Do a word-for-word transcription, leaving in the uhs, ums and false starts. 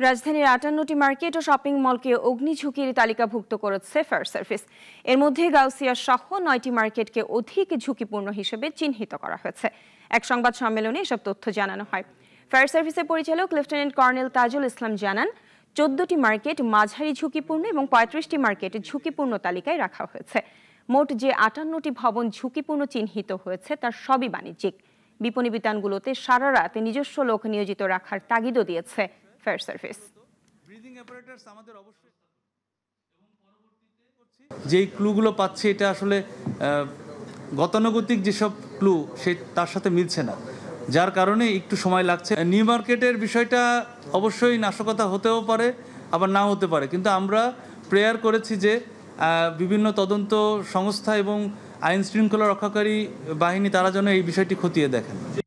রাজধানীর আটান্নটি মার্কেট ও শপিং মলকে অগ্নিঝুঁকির তালিকাভুক্ত করেছে ফায়ার সার্ভিস। এর মধ্যে গাউসিয়া সহ নয়টি মার্কেটকে অধিক ঝুঁকিপূর্ণ হিসেবে চিহ্নিত করা হয়েছে। এক সংবাদ সম্মেলনে এসব তথ্য জানানো হয়। ফায়ার সার্ভিসের পরিচালক লেফটেন্যান্ট কর্নেল তাজুল ইসলাম জানান, চোদ্দটি মার্কেট মাঝারি ঝুঁকিপূর্ণ এবং পঁয়ত্রিশটি মার্কেট ঝুঁকিপূর্ণ তালিকায় রাখা হয়েছে। মোট যে আটান্নটি ভবন ঝুঁকিপূর্ণ চিহ্নিত হয়েছে তার সবই বাণিজ্যিক। বিপণী বিতানগুলোতে সারা রাত নিজস্ব লোক নিয়োজিত রাখার তাগিদও দিয়েছে ফায়ার সার্ভিস। যেই ক্লুগুলো পাচ্ছি এটা আসলে গতানুগতিক যেসব ক্লু সে তার সাথে মিলছে না, যার কারণে একটু সময় লাগছে। নিউ মার্কেটের বিষয়টা অবশ্যই নাশকতা হতেও পারে, আবার নাও হতে পারে, কিন্তু আমরা প্রেয়ার করেছি যে বিভিন্ন তদন্ত সংস্থা এবং আইন শৃঙ্খলা রক্ষাকারী বাহিনী তারা যেন এই বিষয়টি খতিয়ে দেখেন।